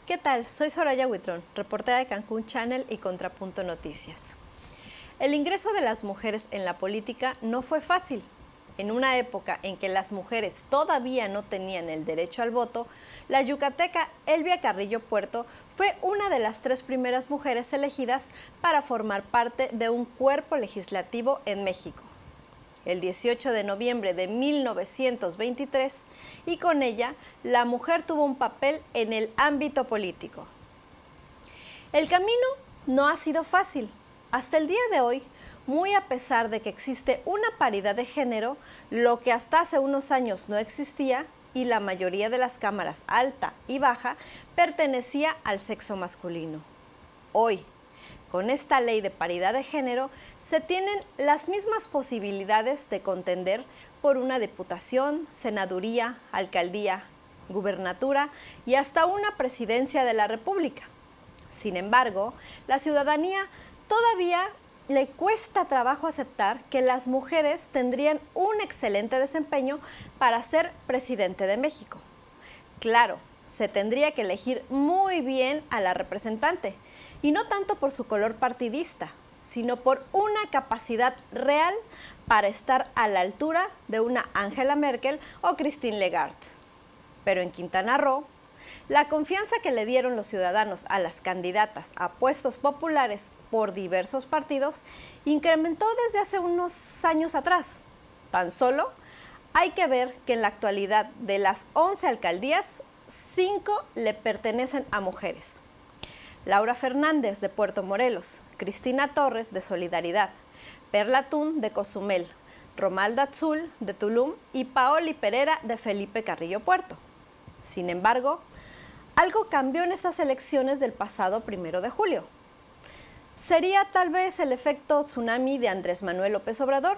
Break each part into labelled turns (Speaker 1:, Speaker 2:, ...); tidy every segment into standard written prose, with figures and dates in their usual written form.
Speaker 1: ¿Qué tal? Soy Soraya Huitrón, reportera de Cancún Channel y Contrapunto Noticias. El ingreso de las mujeres en la política no fue fácil. En una época en que las mujeres todavía no tenían el derecho al voto, la yucateca Elvia Carrillo Puerto fue una de las 3 primeras mujeres elegidas para formar parte de un cuerpo legislativo en México. El 18 de noviembre de 1923, y con ella, la mujer tuvo un papel en el ámbito político. El camino no ha sido fácil. Hasta el día de hoy, muy a pesar de que existe una paridad de género, lo que hasta hace unos años no existía, y la mayoría de las cámaras alta y baja pertenecía al sexo masculino. Hoy, con esta ley de paridad de género, se tienen las mismas posibilidades de contender por una diputación, senaduría, alcaldía, gubernatura y hasta una presidencia de la República. Sin embargo, la ciudadanía todavía le cuesta trabajo aceptar que las mujeres tendrían un excelente desempeño para ser presidente de México. Claro, se tendría que elegir muy bien a la representante, y no tanto por su color partidista, sino por una capacidad real para estar a la altura de una Angela Merkel o Christine Lagarde. Pero en Quintana Roo, la confianza que le dieron los ciudadanos a las candidatas a puestos populares por diversos partidos incrementó desde hace unos años atrás. Tan solo hay que ver que en la actualidad de las 11 alcaldías, 5 le pertenecen a mujeres. Laura Fernández de Puerto Morelos, Cristina Torres de Solidaridad, Perla Tun de Cozumel, Romalda Atzul de Tulum y Paoli Pereira de Felipe Carrillo Puerto. Sin embargo, algo cambió en estas elecciones del pasado 1 de julio. ¿Sería tal vez el efecto tsunami de Andrés Manuel López Obrador?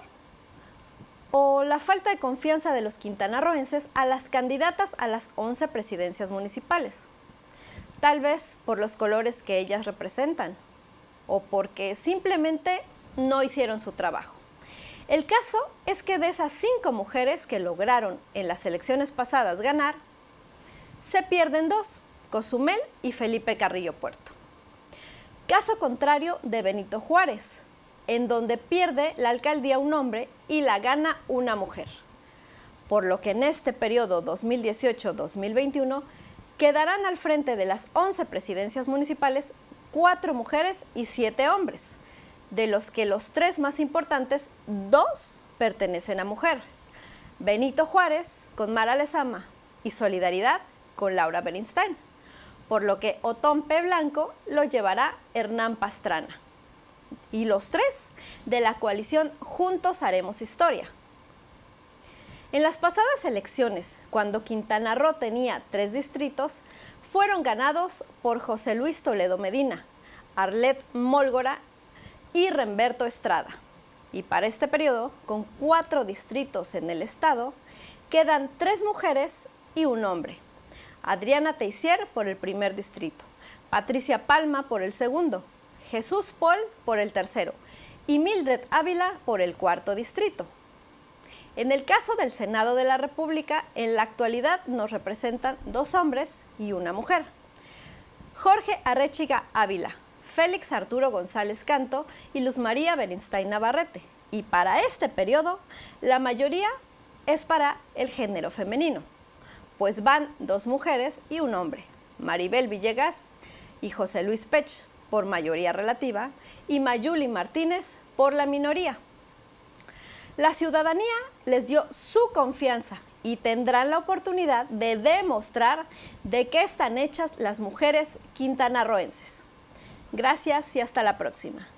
Speaker 1: ¿O la falta de confianza de los quintanarroenses a las candidatas a las 11 presidencias municipales? Tal vez por los colores que ellas representan, o porque simplemente no hicieron su trabajo. El caso es que de esas 5 mujeres que lograron en las elecciones pasadas ganar, se pierden 2, Cozumel y Felipe Carrillo Puerto. Caso contrario de Benito Juárez, en donde pierde la alcaldía un hombre y la gana una mujer. Por lo que en este periodo 2018-2021 quedarán al frente de las 11 presidencias municipales 4 mujeres y 7 hombres, de los que los 3 más importantes, 2 pertenecen a mujeres: Benito Juárez con Mara Lezama y Solidaridad con Laura Beristain, por lo que Otón P. Blanco lo llevará Hernán Pastrana. Y los 3 de la coalición Juntos Haremos Historia. En las pasadas elecciones, cuando Quintana Roo tenía 3 distritos, fueron ganados por José Luis Toledo Medina, Arlet Mólgora y Remberto Estrada. Y para este periodo, con 4 distritos en el estado, quedan 3 mujeres y un hombre: Adriana Teisier por el 1er distrito, Patricia Palma por el 2º, Jesús Paul por el 3º y Mildred Ávila por el 4º distrito. En el caso del Senado de la República, en la actualidad nos representan 2 hombres y una mujer: Jorge Arrechiga Ávila, Félix Arturo González Canto y Luz María Beristain Navarrete. Y para este periodo, la mayoría es para el género femenino, pues van 2 mujeres y un hombre: Maribel Villegas y José Luis Pech por mayoría relativa y Mayuli Martínez por la minoría. La ciudadanía les dio su confianza y tendrán la oportunidad de demostrar de qué están hechas las mujeres quintanarroenses. Gracias y hasta la próxima.